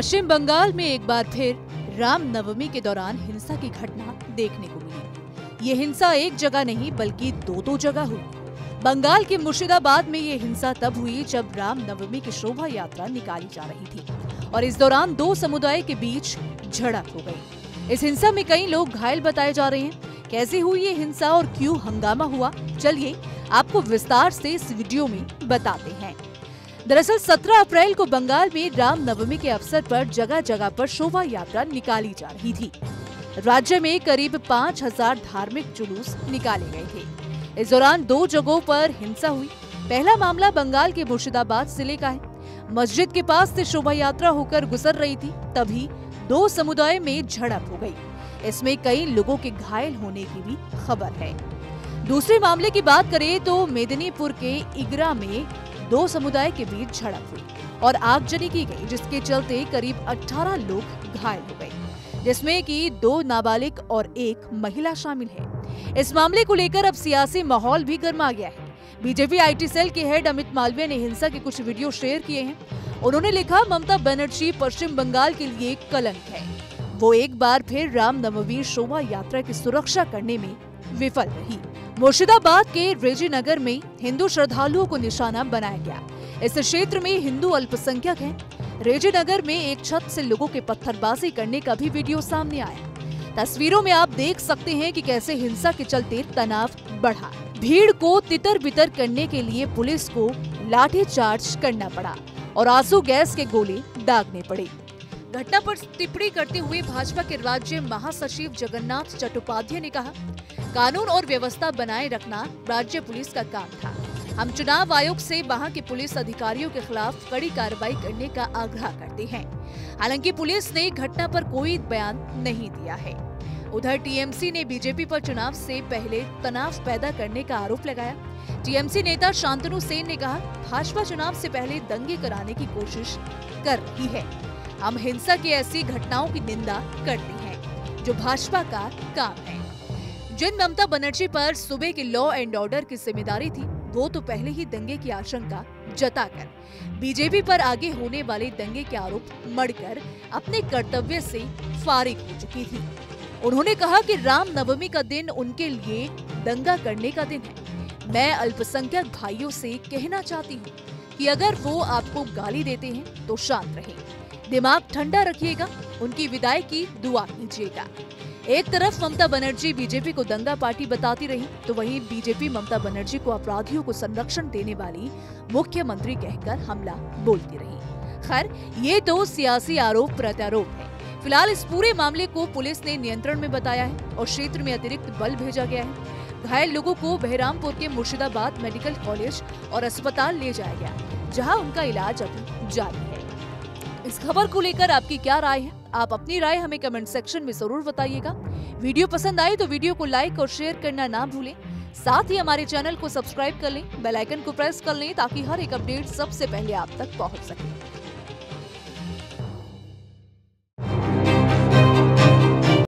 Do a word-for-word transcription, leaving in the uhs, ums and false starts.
पश्चिम बंगाल में एक बार फिर रामनवमी के दौरान हिंसा की घटना देखने को मिली। ये हिंसा एक जगह नहीं बल्कि दो दो जगह हुई। बंगाल के मुर्शिदाबाद में ये हिंसा तब हुई जब रामनवमी की शोभा यात्रा निकाली जा रही थी और इस दौरान दो समुदाय के बीच झड़प हो गई। इस हिंसा में कई लोग घायल बताए जा रहे हैं। कैसे हुई ये हिंसा और क्यों हंगामा हुआ, चलिए आपको विस्तार से इस वीडियो में बताते हैं। दरअसल सत्रह अप्रैल को बंगाल में रामनवमी के अवसर पर जगह जगह पर शोभा यात्रा निकाली जा रही थी। राज्य में करीब पाँच हजार धार्मिक जुलूस निकाले गए थे। इस दौरान दो जगहों पर हिंसा हुई। पहला मामला बंगाल के मुर्शिदाबाद जिले का है। मस्जिद के पास से शोभा यात्रा होकर गुजर रही थी, तभी दो समुदाय में झड़प हो गई। इसमें कई लोगों के घायल होने की भी खबर है। दूसरे मामले की बात करें तो मेदिनीपुर के इगरा में दो समुदाय के बीच झड़प हुई और आगजनी की गई, जिसके चलते करीब अठारह लोग घायल हो गए, जिसमें कि दो नाबालिग और एक महिला शामिल है। इस मामले को लेकर अब सियासी माहौल भी गर्मा गया है। बीजेपी आईटी सेल के हेड अमित मालवीय ने हिंसा के कुछ वीडियो शेयर किए हैं। उन्होंने लिखा, ममता बनर्जी पश्चिम बंगाल के लिए कलंक है। वो एक बार फिर रामनवमी शोभा यात्रा की सुरक्षा करने में विफल रही। मुर्शिदाबाद के रेजीनगर में हिंदू श्रद्धालुओं को निशाना बनाया गया। इस क्षेत्र में हिंदू अल्पसंख्यक हैं। रेजीनगर में एक छत से लोगों के पत्थरबाजी करने का भी वीडियो सामने आया। तस्वीरों में आप देख सकते हैं कि कैसे हिंसा के चलते तनाव बढ़ा। भीड़ को तितर बितर करने के लिए पुलिस को लाठीचार्ज करना पड़ा और आंसू गैस के गोले दागने पड़े। घटना पर टिप्पणी करते हुए भाजपा के राज्य महासचिव जगन्नाथ चट्टोपाध्याय ने कहा, कानून और व्यवस्था बनाए रखना राज्य पुलिस का काम था। हम चुनाव आयोग से वहां के पुलिस अधिकारियों के खिलाफ कड़ी कार्रवाई करने का आग्रह करते हैं। हालांकि पुलिस ने घटना पर कोई बयान नहीं दिया है। उधर टीएमसी ने बीजेपी पर चुनाव से पहले तनाव पैदा करने का आरोप लगाया। टीएमसी नेता शांतनु सेन ने कहा, भाजपा चुनाव से पहले दंगे कराने की कोशिश कर रही है। हम हिंसा की ऐसी घटनाओं की निंदा करते हैं जो भाजपा का काम है। जिन ममता बनर्जी पर सुबह के लॉ एंड ऑर्डर की जिम्मेदारी थी, वो तो पहले ही दंगे की आशंका जताकर बीजेपी पर आगे होने वाले दंगे के आरोप मढ़कर अपने कर्तव्य से फारिग हो चुकी थी। उन्होंने कहा कि रामनवमी का दिन उनके लिए दंगा करने का दिन है। मैं अल्पसंख्यक भाइयों से कहना चाहती हूँ कि अगर वो आपको गाली देते हैं तो शांत रहें, दिमाग ठंडा रखिएगा, उनकी विदाई की दुआ कीजिएगा। एक तरफ ममता बनर्जी बीजेपी को दंगा पार्टी बताती रही, तो वहीं बीजेपी ममता बनर्जी को अपराधियों को संरक्षण देने वाली मुख्यमंत्री कहकर हमला बोलती रही। खैर, ये तो सियासी आरोप प्रत्यारोप है। फिलहाल इस पूरे मामले को पुलिस ने नियंत्रण में बताया है और क्षेत्र में अतिरिक्त बल भेजा गया है। घायल लोगों को बहरामपुर के मुर्शिदाबाद मेडिकल कॉलेज और अस्पताल ले जाया गया, जहां उनका इलाज अभी जारी है। इस खबर को लेकर आपकी क्या राय है? आप अपनी राय हमें कमेंट सेक्शन में जरूर बताइएगा। वीडियो पसंद आए तो वीडियो को लाइक और शेयर करना ना भूलें। साथ ही हमारे चैनल को सब्सक्राइब कर लें, बेल आइकन को प्रेस कर लें ताकि हर एक अपडेट सबसे पहले आप तक पहुंच सके।